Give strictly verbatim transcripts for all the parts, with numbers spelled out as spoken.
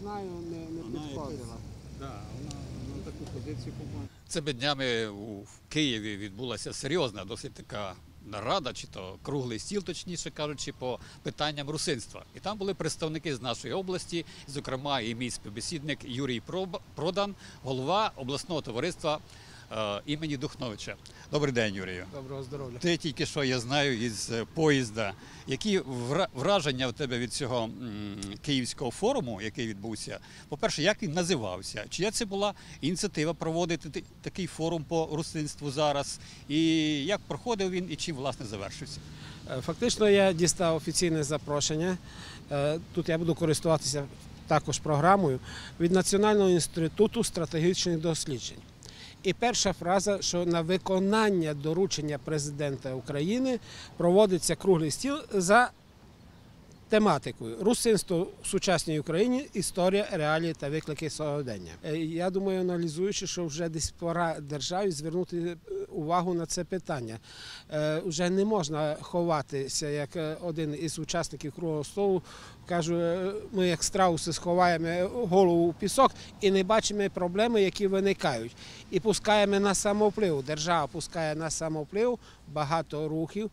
знаю, не, не Вона підходила. якось- Да, вона на таку позицію попала. Цими днями у Києві відбулася серйозна, досить така нарада, чи то круглий стіл, точніше кажучи, по питанням русинства. І там були представники з нашої області, зокрема і мій співбесідник Юрій Проб- Продан, голова обласного товариства е, імені Духновича. Добрий день, Юрію. Доброго здоров'я. Ти тільки що, я знаю, із е, поїзда. Які вра- враження у тебе від цього м, київського форуму, який відбувся? По-перше, як він називався? Чия це була ініціатива проводити ти- такий форум по русинству зараз? І як проходив він і чим, власне, завершився? Е, Фактично я дістав офіційне запрошення. Е, Тут я буду користуватися також програмою від Національного інституту стратегічних досліджень. І перша фраза, що на виконання доручення президента України проводиться круглий стіл за тематикою «Русинство в сучасній Україні. Історія, реалії та виклики сьогодення». Е, Я думаю, аналізуючи, що вже десь пора державі звернути е, увагу на це питання. Е, Вже не можна ховатися, як е, один із учасників круглого столу каже, е, ми як страуси сховаємо голову у пісок і не бачимо проблеми, які виникають. І пускаємо на самовплив. Держава пускає на самовплив багато рухів,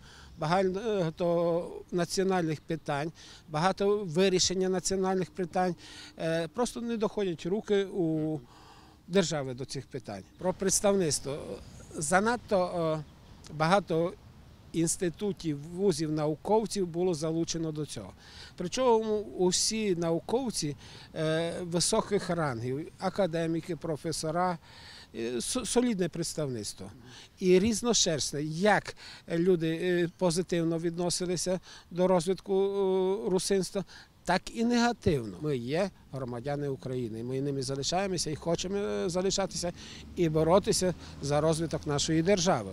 багато національних питань, багато вирішення національних питань. Е, Просто не доходять руки у держави до цих питань. Про представництво. Занадто е, багато інститутів, вузів, науковців було залучено до цього. Причому усі науковці е, високих рангів, академіки, професора, е, со- солідне представництво. І різношерстне, як люди е, позитивно відносилися до розвитку е, русинства, так і негативно. Ми є громадяни України, ми ними залишаємося і хочемо е, залишатися і боротися за розвиток нашої держави.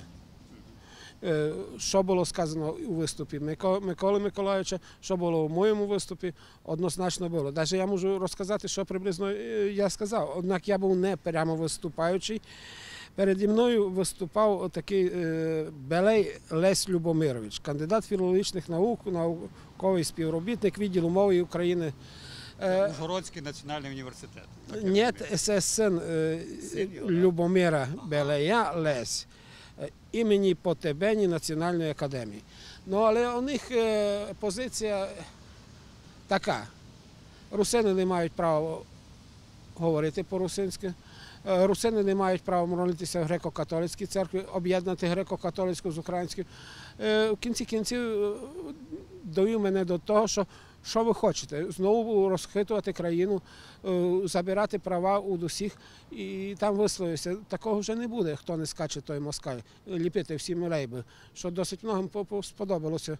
Е, Що було сказано у виступі Мико- Миколи Миколайовича, що було у моєму виступі, однозначно було. Навіть я можу розказати, що приблизно е, я сказав, однак я був не прямо виступаючий. Переді мною виступав такий е, Белей Лесь Любомирович, кандидат філологічних наук, науковий співробітник відділу мови України. Е, Ужгородський національний університет. Ні, це син е, Син його, да? Любомира Белея Лесь е, імені Потебені Національної академії. Ну, але у них е, позиція така. Русини не мають права говорити по-русинськи. Е, Русини не мають права молитися в греко-католицькій церкві, об'єднати греко-католицьку з українською. Е, В кінці кінців е, довів мене до того, що що ви хочете? Знову розхитувати країну, е, забирати права у усіх і там висловився. Такого вже не буде, хто не скаче, той москаль. Ліпити всім лейби, що досить многим по- по- сподобалося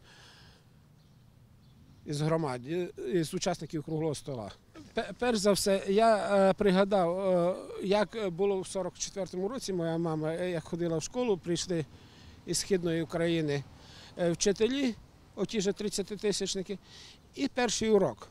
із громад, із учасників круглого стола. Пе- Перш за все, я е, пригадав, е, як було в сорок четвертому році. Моя мама, е, як ходила в школу, прийшли із Східної України е, вчителі, оті ж тридцятитисячники, і перший урок.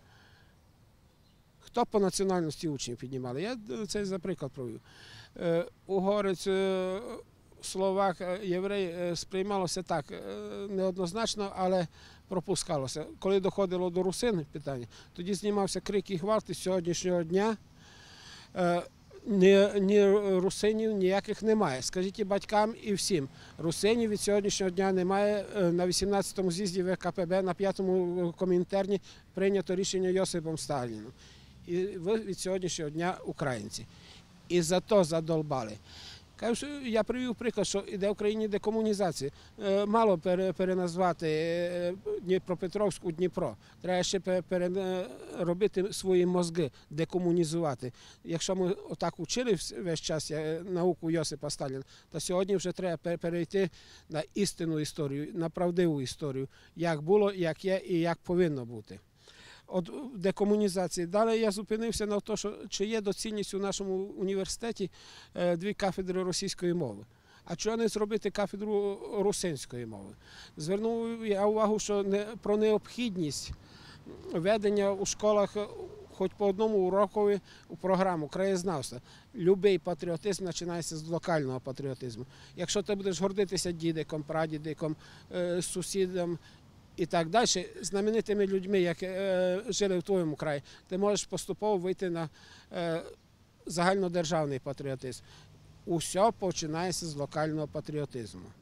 Хто по національності учнів піднімали? Я це за приклад провів. Е, Угорець, е, словак, е, єврей е, сприймалося так е, неоднозначно, але пропускалося. Коли доходило до русин питання, тоді знімався крик і гвалт, і з сьогоднішнього дня е, ні, ні русинів ніяких немає. Скажіть батькам і всім. Русинів від сьогоднішнього дня немає. Е, На вісімнадцятому з'їзді В К П Б, на п'ятому Комінтерні прийнято рішення Йосипом Сталіном. І ви від сьогоднішнього дня українці. І за то задолбали. Кажу, що я привів приклад, що йде в Україні декомунізація. Е, Мало пере- переназвати е, Дніпропетровськ у Дніпро. Треба ще пе- переробити свої мозги, декомунізувати. Якщо ми отак учили вс- весь час е, науку Йосипа Сталіна, то сьогодні вже треба пе- перейти на істинну історію, на правдиву історію, як було, як є і як повинно бути. От в декомунізації. Далі я зупинився на те, що чи є доцільність у нашому університеті е, дві кафедри російської мови. А чого не зробити кафедру русинської мови? Звернув я увагу, що не, про необхідність ведення у школах хоч по одному урокові у програму краєзнавства. Любий патріотизм починається з локального патріотизму. Якщо ти будеш гордитися дідиком, прадідиком, е, сусідом, і так далі, знаменитими людьми, які е, жили в твоєму краї, ти можеш поступово вийти на е, загальнодержавний патріотизм. Усе починається з локального патріотизму.